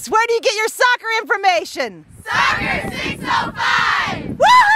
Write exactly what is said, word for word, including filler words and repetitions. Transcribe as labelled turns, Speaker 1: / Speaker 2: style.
Speaker 1: Where do you get your soccer information?
Speaker 2: Soccer six oh five!
Speaker 1: Woo!